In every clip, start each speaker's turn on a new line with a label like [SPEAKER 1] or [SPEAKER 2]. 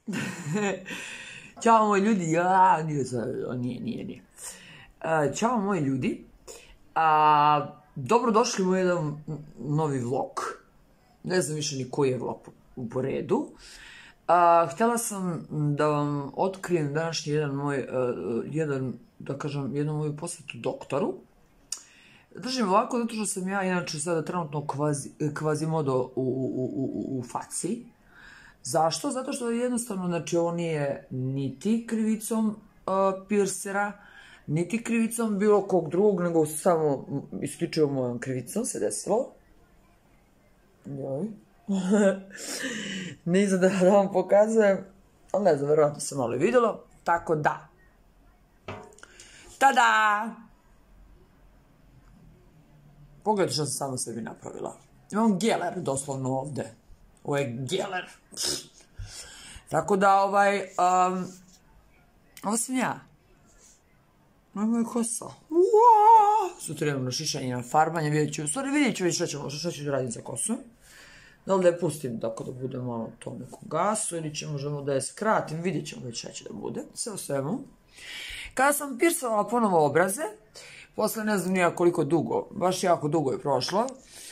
[SPEAKER 1] Ćao moji ljudi, nije. Ćao moji ljudi, dobrodošli u jedan novi vlog, ne znam više ni koji je vlog po redu. Htjela sam da vam otkrijem današnji jednu moju posjetu doktoru. Držim ovako zato što sam ja inače sada trenutno kvazimodo u faci. Zašto? Zato što jednostavno, znači, ovo nije niti krivicom pirsera, niti krivicom bilo kog drugog, nego samo isključivo mojom krivicom se desilo. Joj. Nisam da vam pokazujem, ali ne znam, verovatno sam malo vidjelo, tako da. Tada! Pogledajte što sam samo sebi napravila. Imam geler doslovno ovde. Ovo je geler. Tako da, ovo sam ja. Ovo je moja kosa. Sutra idem na šišanje, na farbanje, vidjet ću već šta ću da radim za kosu. Da li da je pustim tako da bude malo to nekom gasu ili možemo da je skratim, vidjet ćemo već šta će da bude, sve o svemu. Kada sam pirsovala ponovo obraze, posle ne znam nija koliko dugo, baš jako dugo je prošlo,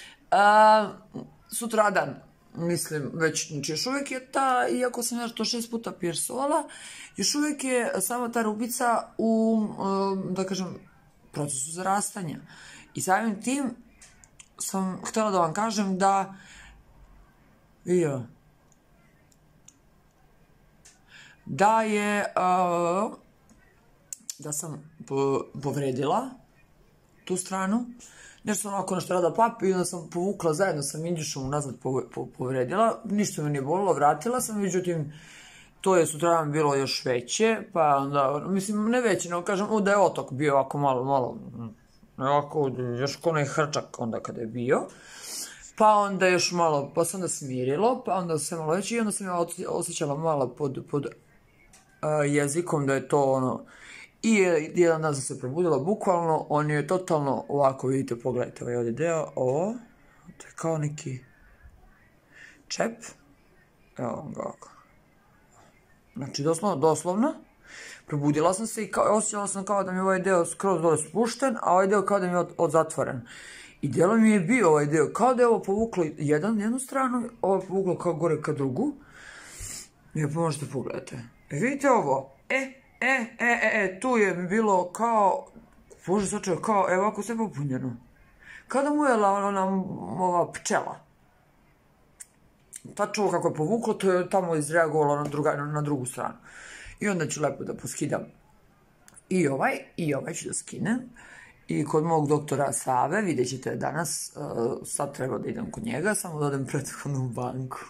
[SPEAKER 1] sutradan, mislim, već, znači još uvijek je ta, iako sam ja to 6 puta pirsovala, još uvijek je sama ta rupica u, da kažem, procesu zarastanja. I samim tim sam htjela da vam kažem da, da sam povredila tu stranu, nešto sam onako nešto rada papi i onda sam povukla zajedno sa Minđušom nazad povredila, ništa me nije bolilo, vratila sam, međutim to je sutradan bilo još veće, pa onda, mislim ne veće, nego kažem da je otok bio ovako malo, ovako još ko onaj hrčak onda kada je bio, pa onda još malo, pa se onda smirilo, pa onda sve malo veće i onda sam ja osjećala malo pod jezikom da je to ono. I jedan dan sam se probudila, bukvalno, on je totalno ovako, vidite, pogledajte ovaj ovdje deo, ovo, to je kao neki čep, evo ga ovako. Znači, doslovno, probudila sam se i osjećala sam kao da mi je ovaj deo skroz dole spušten, a ovaj deo kao da mi je odzatvoren. I delo mi je bio ovaj deo, kao da je ovo povuklo jednu stranu, ovo je povuklo kao gore ka drugu. I pa možete pogledati. Vidite ovo? Tu je mi bilo kao, bože sačuvaj, kao, evo ovako sve popunjeno. Kao da mu je ova pčela. Tačno kako je povuklo, to je tamo izreagovalo na drugu stranu. I onda ću lepo da poskidam i ovaj ću da skinem. I kod mog doktora Save, vidjet ćete danas, sad treba da idem kod njega, samo da odem prethodnu banku.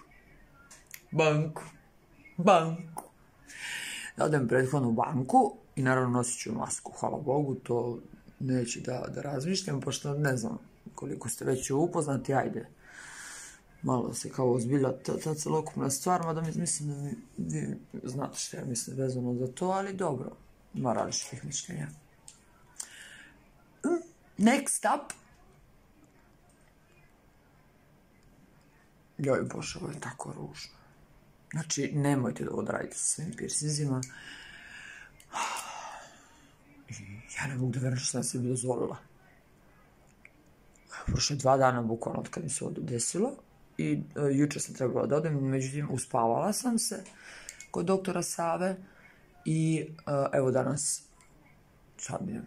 [SPEAKER 1] Da odem prethodnu banku i naravno nosit ću masku, hvala Bogu, to neću da razmišljam, pošto ne znam koliko ste već upoznati, ajde, malo se kao ozbilja ta celokupna stvar, mada mislim da vi znate što ja mislim vezano za to, ali dobro, ima različitih mišljenja. Next up. Joj bože, ovo je tako ružno. Znači, nemojte da ovo da radite sa svojim piercingima. Ja ne mogu da verujem što sam sebi dozvolila. Prošle 2 dana bukvalno od kada mi se ovo desilo i jučer sam trebala da odem, međutim uspavala sam se kod doktora Save i evo danas sad mi je.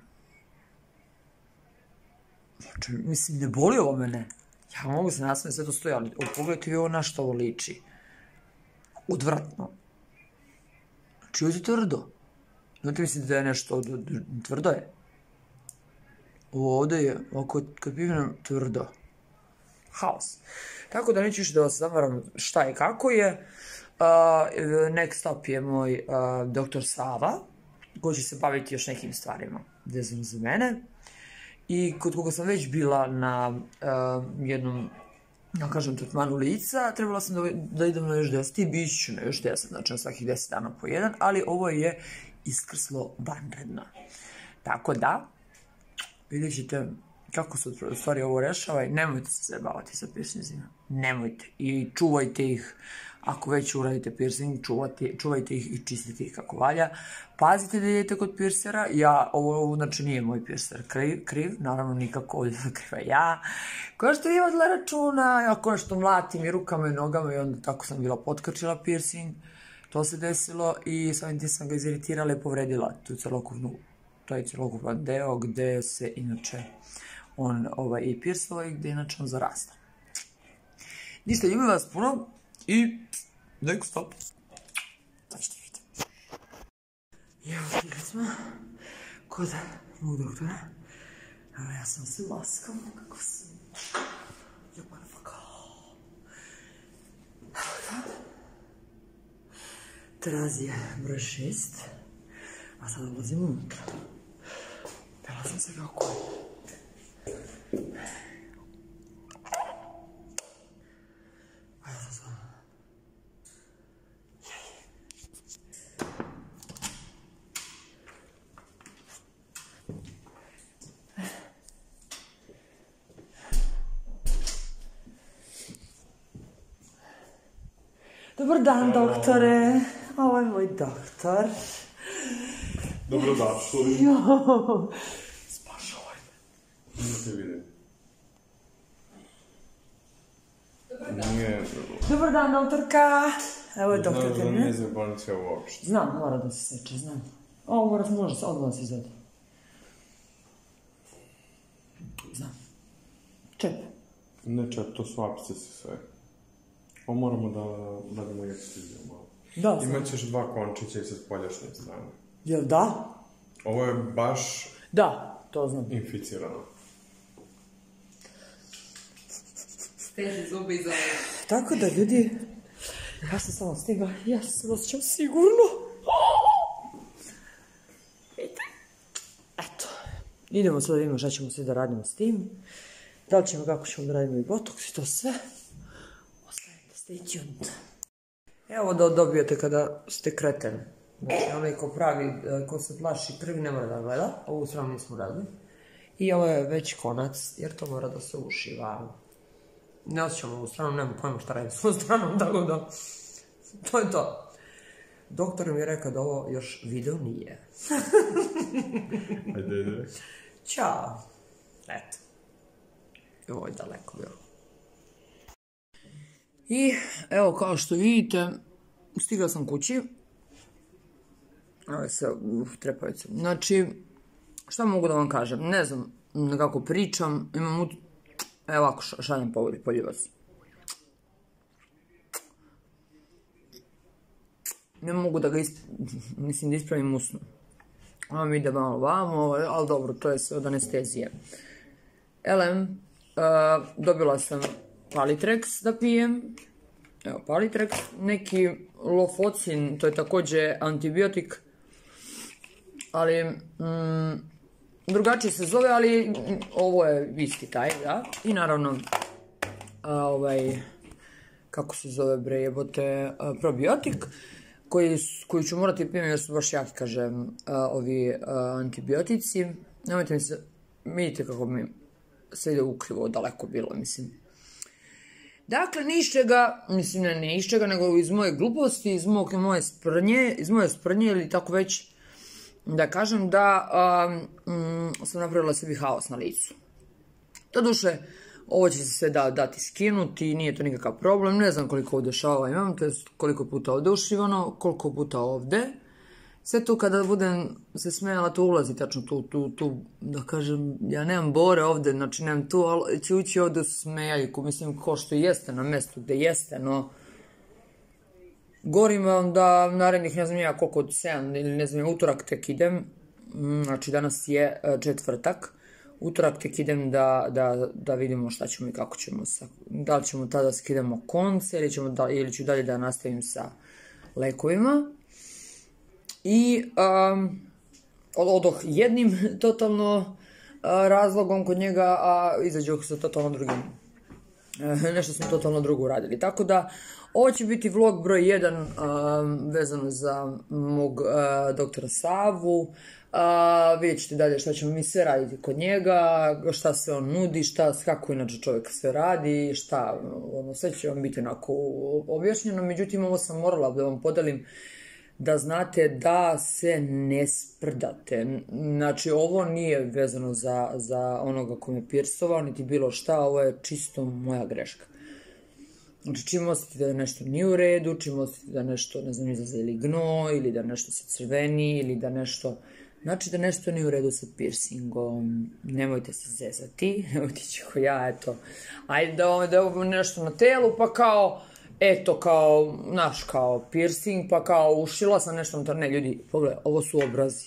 [SPEAKER 1] Znači, mislim, ne boli ovo mene. Ja mogu se nasmeti, sve to stoji, ali pogledajte vi ovo na što ovo liči. Odvratno. Znači, ovo je tvrdo. Znate, mislite da je nešto tvrdo je? Ovo ovdje je, ovako kad pivnem, tvrdo. Haos. Tako da neću više da vas zamaram šta i kako je. Next up je moj doktor Sava, koji će se baviti još nekim stvarima vezano za mene. I kod koga sam već bila na jednom, ja kažem, tretmanu lica, trebala sam da idem na još 10 i bit ću na još 10, znači na svakih 10 dana po jedan, ali ovo je iskrslo vanredno. Tako da, vidjet ćete kako se u stvari ovo rešava i nemojte se zajebavati sa piercingima. Nemojte. I čuvajte ih ako već uradite piercing, čuvajte ih i čistite ih kako valja. Pazite da idete kod piercera, ovo znači nije moj piercer kriv, naravno nikako, ovdje sam kriva ja. Ko što vi vodila računa, ja konačno mlatim i rukama i nogama i onda tako sam bila potkačila piercing. To se desilo i samim tim sam ga iziritirala i povredila taj celokupan deo gde se inače on i piercovao i gde inače on zarasta. Ništa, ljubim vas puno i neku stop. Sad ćete vidjeti. Evo, stigli smo kod mog doktora. Evo, ja sam se laskam, kako sam ljubav fakao. Evo ga. Terazija broj 6. A sada ulazimo unutra. Prelazim se kao koji. Dobar dan, doktore. Ovo je moj doktor.
[SPEAKER 2] Dobrodošli.
[SPEAKER 1] Spašavaj me.
[SPEAKER 2] Da te vidim.
[SPEAKER 1] Dobar dan, doktorka. Evo je doktor
[SPEAKER 2] Znaš da
[SPEAKER 1] Termine.
[SPEAKER 2] ne znam bolnice uopšte.
[SPEAKER 1] Znam, mora da se seče, znam. Ovo može se odmah se izvede. Znam. Čep.
[SPEAKER 2] Ne čak, to su apscesi sve. Ovo moramo da radimo ekstenziju malo.
[SPEAKER 1] Da, znam.
[SPEAKER 2] Imaćeš 2 končića i sa spoljašnje strane.
[SPEAKER 1] Jel da?
[SPEAKER 2] Ovo je baš
[SPEAKER 1] Da, to znam.
[SPEAKER 2] inficirano.
[SPEAKER 3] Steže zubi iza ove.
[SPEAKER 1] Tako da, ljudi, ja sam samo stigla, ja se osjećam sigurno. Vidite? Eto. Idemo sad da vidimo šta ćemo sve da radimo s tim. Da li ćemo, kako ćemo da radimo i botoks i to sve. Ostavite, stay tuned. Evo da dobijete kada ste kreten. Znači, onaj ko pravi, ko se plaši krvi ne mora da gleda. Ovu stranu nismo radili. I ovo je već konac, jer to mora da se ušiva. Ne osjećam ovu stranu, nemam pojma šta radim s ovom stranom, tako da... To je to. Doktor mi je rekao da ovo još video nije.
[SPEAKER 2] Ajde.
[SPEAKER 1] Ćao. Eto. Ovo je daleko bilo. I evo kao što vidite, stigla sam kući. Ovo je sve trepavice. Znači, šta mogu da vam kažem? Ne znam kako pričam. Imam evo ovako šaljem poljivac. Ne mogu da ga da ispravim usnu. Ovo mi ide malo vamo, ali dobro, to je sve od anestezije. Elem, dobila sam Palitrex da pijem. Evo, Palitrex. Neki Lofocin, to je također antibiotik. Ali, drugačije se zove, ali ovo je isti taj, da. I naravno, kako se zove bre jebote, probiotik. Koji ću morati pijem jer su baš jaki, kažem, ovi antibiotici. Nemojte mi se, vidite kako mi se ide ukrivo daleko bilo, mislim. Dakle, ni iz čega, mislim ne iz čega, nego iz moje gluposti, iz moje sprnje ili tako već, da kažem da sam napravila sebi haos na licu. Doduše, ovo će se sve dati skinuti, nije to nikakav problem, ne znam koliko ovdje šava imam, to je koliko puta ovdje ušivano, koliko puta ovdje. Sve to kada budem se smijala, to ulazi tačno tu, da kažem, ja nemam bore ovdje, znači nemam tu, ali će ući ovdje u smejaljku, mislim, ko što jeste na mjestu gdje jeste, no... Govorim vam da narednih, ne znam ja koliko, od 7 ili ne znam, utorak tek idem, znači danas je četvrtak, utorak tek idem da vidimo šta ćemo i kako ćemo, da li ćemo tada skidamo konce ili ću dalje da nastavim sa lekovima. I odoh jednim totalno razlogom kod njega, a izađoh sa totalno drugim nešto smo totalno drugo uradili. Tako da, ovo će biti vlog broj 1 vezano za mog doktora Savu. Vidjet ćete dalje šta ćemo mi sve raditi kod njega, šta se on nudi, kako inače čovjek sve radi, sve će vam biti onako objašnjeno. Međutim, ovo sam morala da vam podelim da znate da se ne sprdate. Znači, ovo nije vezano za onoga ko me pirsovao, niti bilo šta, ovo je čisto moja greška. Znači, čim osjetite da nešto nije u redu, čim osjetite da nešto, ne znam, izlaze ili gnoj, ili da nešto se crveni, ili da nešto... Znači da nešto nije u redu sa piercingom, nemojte se zezati, nemojte ići ko ja, eto. Ajde da je ovo nešto na telu, pa kao, eto, kao, znaš, kao piercing, pa kao ušila sam nešto na to. Ne, ljudi, pogledaj, ovo su obrazi.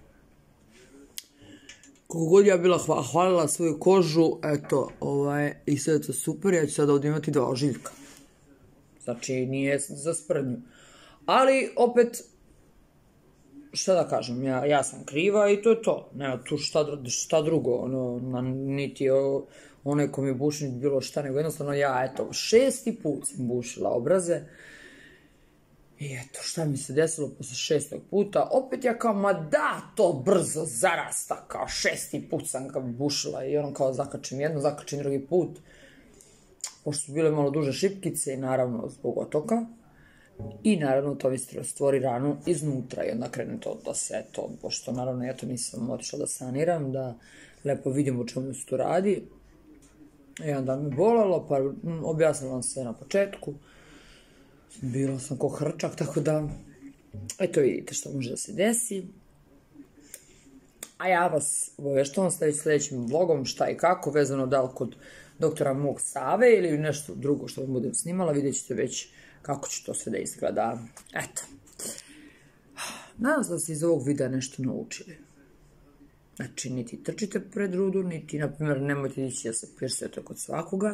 [SPEAKER 1] Kako god ja bila hvalila svoju kožu, eto, i sve je to super, ja ću sad ovdje imati 2 ožiljka. Znači, nije za sprdnju. Ali, opet, šta da kažem, ja sam kriva i to je to. Nema tu šta drugo, niti onaj ko mi buši, niti bilo šta, nego jednostavno ja, eto, 6. put sam bušila obraze. I eto, šta mi se desilo posle 6. puta, opet ja kao, ma da, to brzo zarasta, kao 6. put sam ga bušila i ono kao zakačim jedno, zakačim drugi put. Pošto su bile malo duže šipkice i naravno zbog otoka. I naravno to mi stvori ranu iznutra i onda krene to da se to, pošto naravno ja to nisam otišla da saniram, da lepo vidim o čemu se tu radi. I onda me bolalo, pa objasnila vam sve na početku. Bila sam ko hrčak, tako da, eto vidite što može da se desi. A ja vas obaveštavam sljedećim vlogom šta i kako, vezano da li kod doktora mog Save ili nešto drugo što vam budem snimala, vidjet ćete već kako će to sve da izgleda. Eto. Nadam se da ste iz ovog videa nešto naučili. Znači, niti trčite pred rudu, niti, na primjer, nemojte ići da se pirsujete kod svakoga.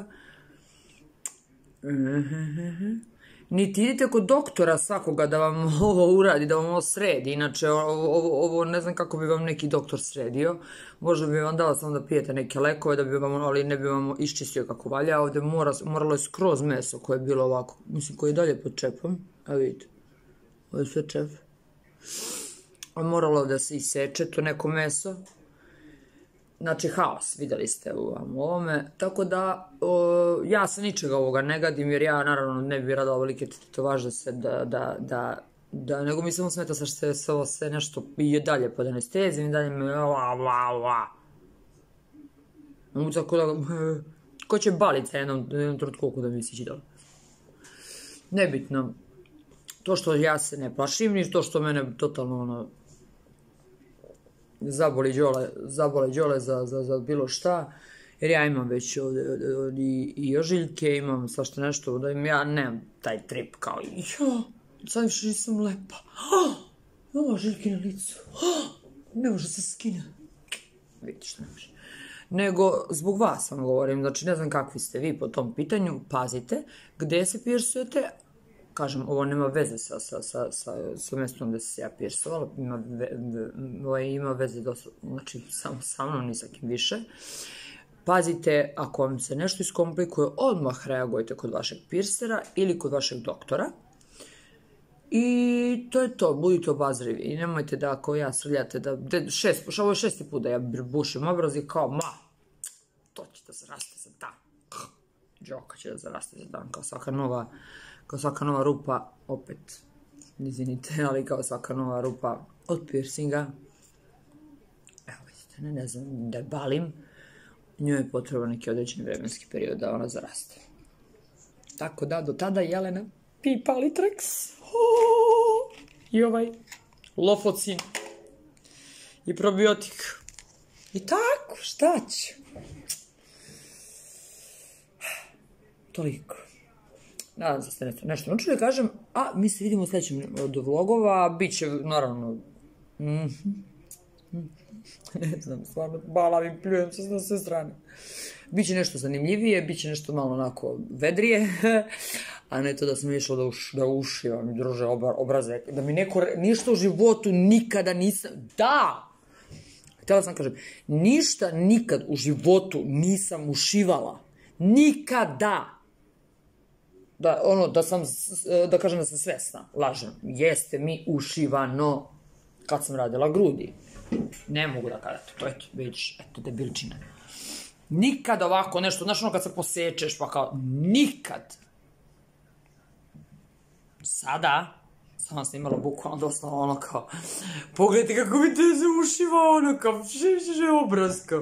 [SPEAKER 1] Niti idite kod doktora svakoga da vam ovo uradi, da vam ovo sredi. Inače, ovo ne znam kako bi vam neki doktor sredio. Možda bi vam dala samo da pijete neke lekove, ali ne bi vam iščistio kako valja. Ovdje moralo je skroz meso koje je bilo ovako. Mislim, koje je dalje pod čepom. A vidite, ovo je sve čep. Moralo da se iseče to neko meso. Znači, haos, vidjeli ste u ovome. Tako da, ja se ničega ovoga ne gadim, jer ja, naravno, ne bih radila ovolike tetovaže se nego mi samo smeta što se ovo sve nešto i dalje pod anestezijom i dalje me tako da, ko će balica jednom trenutku da mi sići dole. Nebitno. To što ja se ne plašim, ni to što mene totalno zabole đole za bilo šta, jer ja imam već i ožiljke, imam svašta nešto, da ja nemam taj trip kao sad više nisam lepa, imam ožiljke na licu, ne može se skine, vidite što ne može. Nego, zbog vas vam govorim, znači ne znam kakvi ste vi po tom pitanju, pazite gde se pirsujete. Kažem, ovo nema veze sa mjestom gde se ja pirsovala, ima veze znači samo sa mnom, ni sa kim više. Pazite, ako vam se nešto iskomplikuje, odmah reagujte kod vašeg pirsera ili kod vašeg doktora. I to je to, budite obazrivi i nemojte da ako ja srljate da, ovo je 6. put da ja bušim obraz i kao, to će da zaraste za dan. Džoka će da zaraste za dan, kao svaka nova rupa, opet, izvinite, ali kao svaka nova rupa od piercinga. Evo vidite, ne znam da je balim, njoj je potreban neki određeni vremenski period da ona zaraste. Tako da, do tada Jelena pipa Litrax i ovaj lofocin i probiotik. I tako, šta će? Toliko. Nadam se da ste nešto naučili, kažem, a mi se vidimo u sljedećem od vlogova, bit će, naravno, ne znam, stvarno, balavim, pljujem se na sve strane. Biće nešto zanimljivije, biće nešto malo onako vedrije, a ne to da sam išla da ušivam i druže obraze, da mi neko, ništa u životu nikada nisam, htjela sam kažem, ništa nikad u životu nisam ušivala. Nikada. Da kažem da sam svesna, lažem. Jeste mi ušivano kad sam radila grudi. Ne mogu da kažem, to eto, vidiš, eto, debilčina. Nikad ovako nešto, znaš ono kad se posečeš, pa kao, nikad. Sada sam snimala bukvalno doslovno ono kao, pogledajte kako mi te se ušiva ono kao, obraz kao.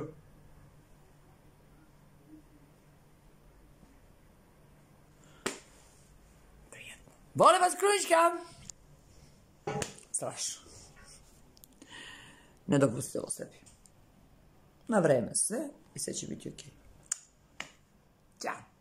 [SPEAKER 1] Prijetno. Volim vas krunička! Strašno. Nedopustilo sebi. Na vreme sve i sve će biti okej. Ćao!